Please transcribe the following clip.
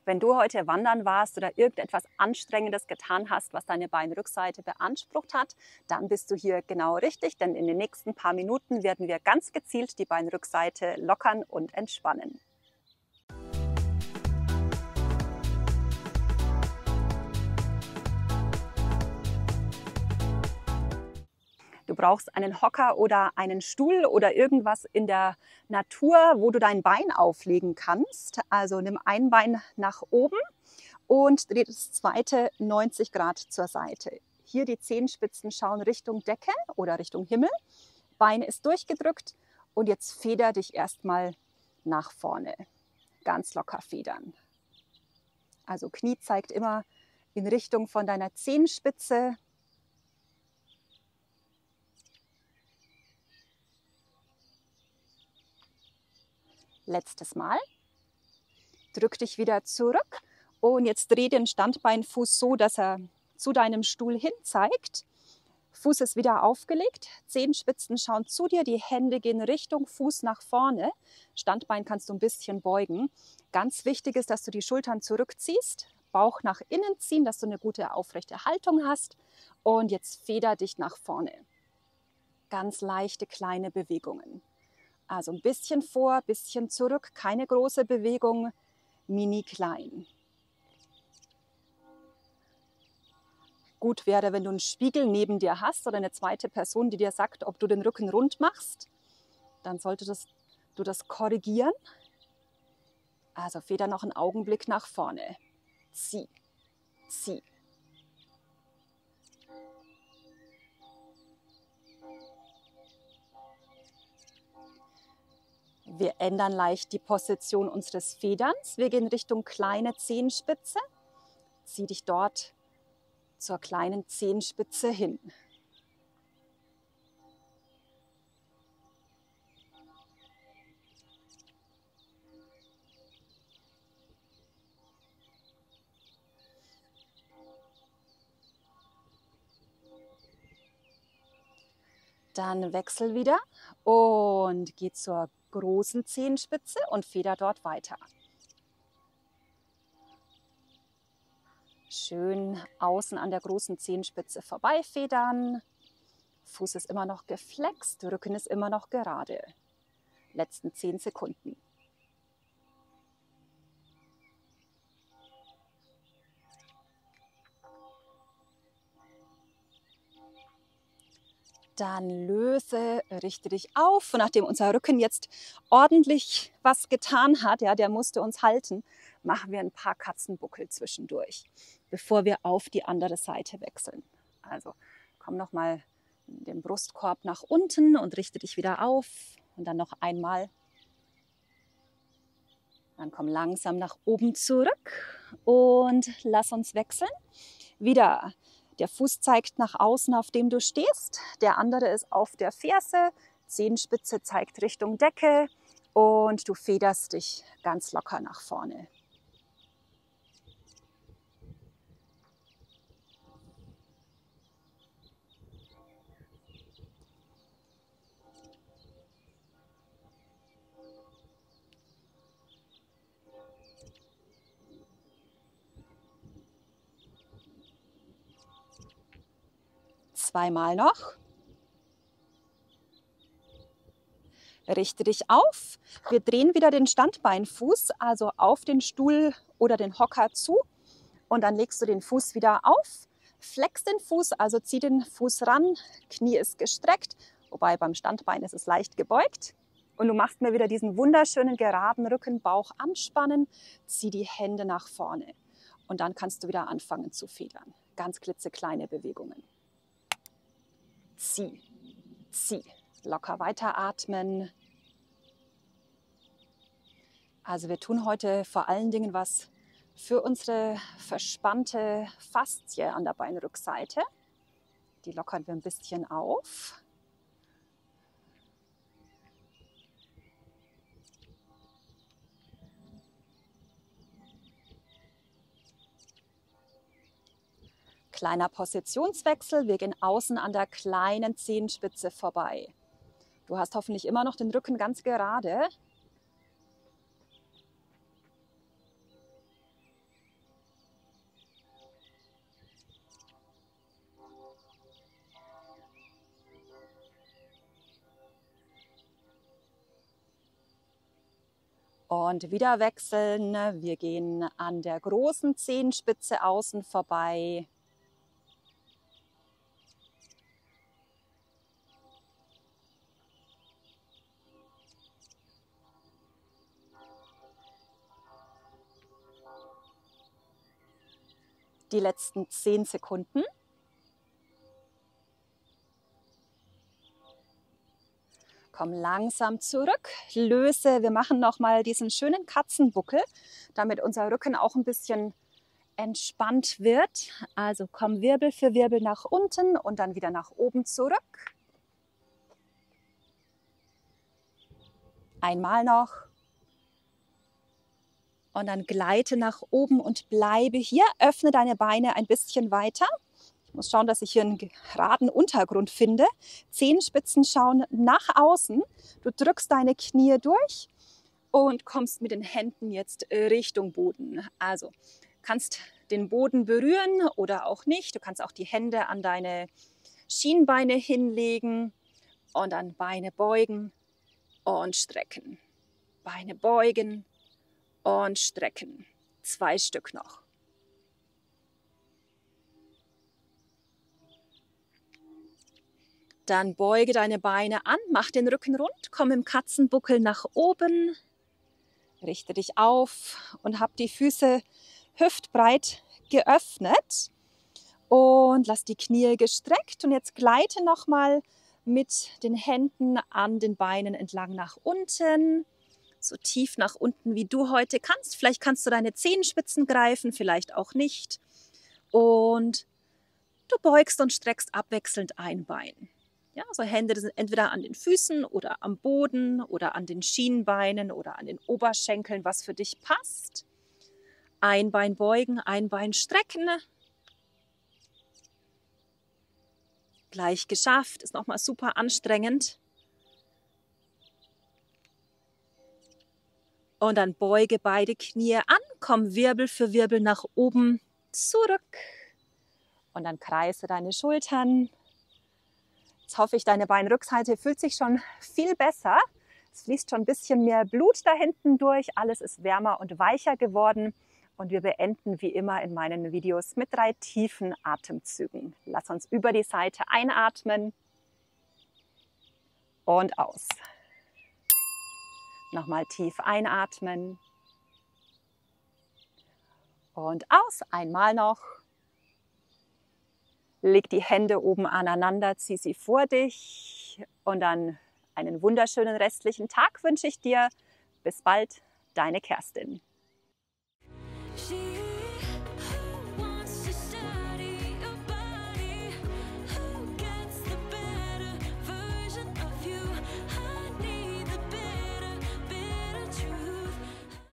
Wenn du heute wandern warst oder irgendetwas Anstrengendes getan hast, was deine Beinrückseite beansprucht hat, dann bist du hier genau richtig, denn in den nächsten paar Minuten werden wir ganz gezielt die Beinrückseite lockern und entspannen. Du brauchst einen Hocker oder einen Stuhl oder irgendwas in der Natur, wo du dein Bein auflegen kannst. Also nimm ein Bein nach oben und dreh das zweite 90 Grad zur Seite. Hier die Zehenspitzen schauen Richtung Decke oder Richtung Himmel. Bein ist durchgedrückt und jetzt feder dich erstmal nach vorne. Ganz locker federn. Also Knie zeigt immer in Richtung von deiner Zehenspitze. Letztes Mal. Drück dich wieder zurück und jetzt dreh den Standbeinfuß so, dass er zu deinem Stuhl hin zeigt. Fuß ist wieder aufgelegt, Zehenspitzen schauen zu dir, die Hände gehen Richtung Fuß nach vorne. Standbein kannst du ein bisschen beugen. Ganz wichtig ist, dass du die Schultern zurückziehst, Bauch nach innen ziehen, dass du eine gute aufrechte Haltung hast. Und jetzt feder dich nach vorne. Ganz leichte kleine Bewegungen. Also ein bisschen vor, ein bisschen zurück, keine große Bewegung, mini klein. Gut wäre, wenn du einen Spiegel neben dir hast oder eine zweite Person, die dir sagt, ob du den Rücken rund machst. Dann solltest du das korrigieren. Also feder noch einen Augenblick nach vorne. Zieh, zieh. Wir ändern leicht die Position unseres Federns. Wir gehen Richtung kleine Zehenspitze. Zieh dich dort zur kleinen Zehenspitze hin. Dann wechsel wieder und geh zur großen Zehenspitze und feder dort weiter. Schön außen an der großen Zehenspitze vorbeifedern. Fuß ist immer noch geflext, Rücken ist immer noch gerade. Letzten 10 Sekunden. Dann löse, richte dich auf. Und nachdem unser Rücken jetzt ordentlich was getan hat, ja, der musste uns halten, machen wir ein paar Katzenbuckel zwischendurch, bevor wir auf die andere Seite wechseln. Also komm nochmal den Brustkorb nach unten und richte dich wieder auf. Und dann noch einmal. Dann komm langsam nach oben zurück und lass uns wechseln. Wieder. Der Fuß zeigt nach außen, auf dem du stehst. Der andere ist auf der Ferse. Zehenspitze zeigt Richtung Decke und du federst dich ganz locker nach vorne. Zweimal noch. Richte dich auf. Wir drehen wieder den Standbeinfuß, also auf den Stuhl oder den Hocker zu. Und dann legst du den Fuß wieder auf. Flex den Fuß, also zieh den Fuß ran. Knie ist gestreckt, wobei beim Standbein ist es leicht gebeugt. Und du machst mir wieder diesen wunderschönen geraden Rücken, Bauch anspannen. Zieh die Hände nach vorne. Und dann kannst du wieder anfangen zu federn. Ganz klitzekleine Bewegungen. Zieh, zieh. Locker weiteratmen. Also wir tun heute vor allen Dingen was für unsere verspannte Faszie an der Beinrückseite. Die lockern wir ein bisschen auf. Kleiner Positionswechsel. Wir gehen außen an der kleinen Zehenspitze vorbei. Du hast hoffentlich immer noch den Rücken ganz gerade. Und wieder wechseln. Wir gehen an der großen Zehenspitze außen vorbei. Die letzten 10 Sekunden. Komm langsam zurück, löse. Wir machen nochmal diesen schönen Katzenbuckel, damit unser Rücken auch ein bisschen entspannt wird. Also komm Wirbel für Wirbel nach unten und dann wieder nach oben zurück. Einmal noch. Und dann gleite nach oben und bleibe hier. Öffne deine Beine ein bisschen weiter. Ich muss schauen, dass ich hier einen geraden Untergrund finde. Zehenspitzen schauen nach außen. Du drückst deine Knie durch und kommst mit den Händen jetzt Richtung Boden. Also kannst den Boden berühren oder auch nicht. Du kannst auch die Hände an deine Schienbeine hinlegen und dann Beine beugen und strecken. Beine beugen und strecken. 2 Stück noch. Dann beuge deine Beine an, mach den Rücken rund, komm im Katzenbuckel nach oben, richte dich auf und hab die Füße hüftbreit geöffnet und lass die Knie gestreckt und jetzt gleite nochmal mit den Händen an den Beinen entlang nach unten, so tief nach unten wie du heute kannst. Vielleicht kannst du deine Zehenspitzen greifen, vielleicht auch nicht und du beugst und streckst abwechselnd ein Bein. Ja, so Hände sind entweder an den Füßen oder am Boden oder an den Schienbeinen oder an den Oberschenkeln, was für dich passt. Ein Bein beugen, ein Bein strecken. Gleich geschafft, ist nochmal super anstrengend. Und dann beuge beide Knie an, komm Wirbel für Wirbel nach oben zurück. Und dann kreise deine Schultern. Jetzt hoffe ich, deine Beinrückseite fühlt sich schon viel besser. Es fließt schon ein bisschen mehr Blut da hinten durch. Alles ist wärmer und weicher geworden. Und wir beenden wie immer in meinen Videos mit 3 tiefen Atemzügen. Lass uns über die Seite einatmen und aus. Nochmal tief einatmen und aus. Einmal noch. Leg die Hände oben aneinander, zieh sie vor dich und dann einen wunderschönen restlichen Tag wünsche ich dir. Bis bald, deine Kerstin.